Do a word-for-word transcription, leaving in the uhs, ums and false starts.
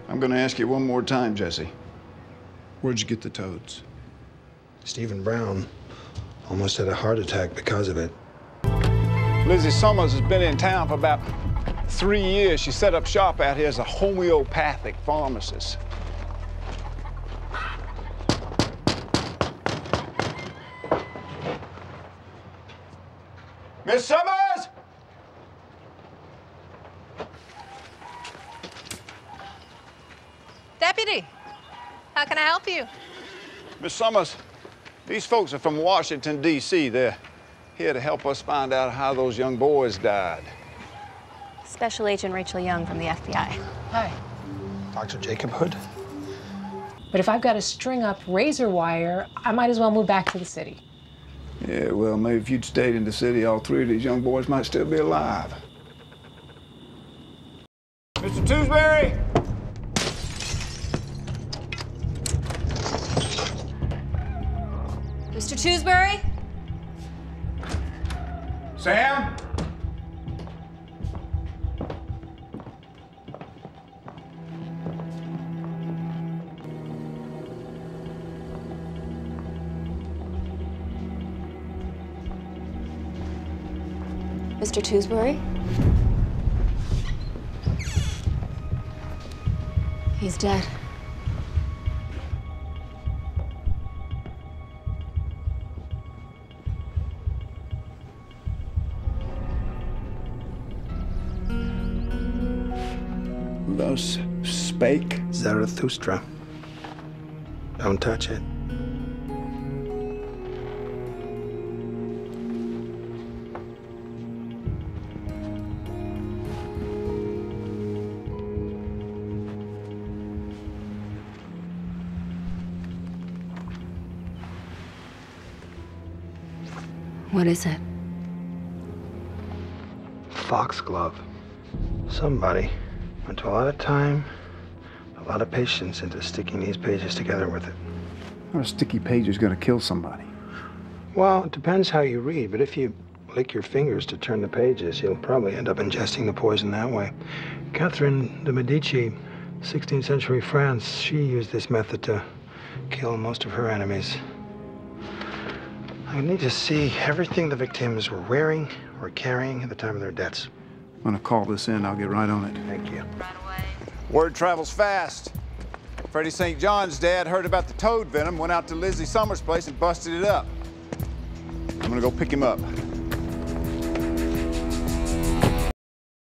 I'm gonna ask you one more time, Jesse. Where'd you get the toads? Stephen Brown almost had a heart attack because of it. Lizzie Summers has been in town for about three years. She set up shop out here as a homeopathic pharmacist. Miss Summers! Deputy, how can I help you? Miss Summers, these folks are from Washington, D C They're here to help us find out how those young boys died. Special Agent Rachel Young from the F B I. Hi. Doctor Jacob Hood? But if I've got to string up razor wire, I might as well move back to the city. Yeah, well, maybe if you'd stayed in the city, all three of these young boys might still be alive. Mister Tewsbury! Mister Tewsbury? Sam? Mister Tewsbury? He's dead. Thus spake Zarathustra. Don't touch it. What is it? Foxglove. Somebody went to a lot of time, a lot of patience into sticking these pages together with it. How a sticky page is gonna kill somebody? Well, it depends how you read, but if you lick your fingers to turn the pages, you'll probably end up ingesting the poison that way. Catherine de Medici, sixteenth century France, she used this method to kill most of her enemies. I need to see everything the victims were wearing or carrying at the time of their deaths. I'm gonna call this in. I'll get right on it. Thank you. Word travels fast. Freddie Saint John's dad heard about the toad venom, went out to Lizzie Summers' place and busted it up. I'm gonna go pick him up.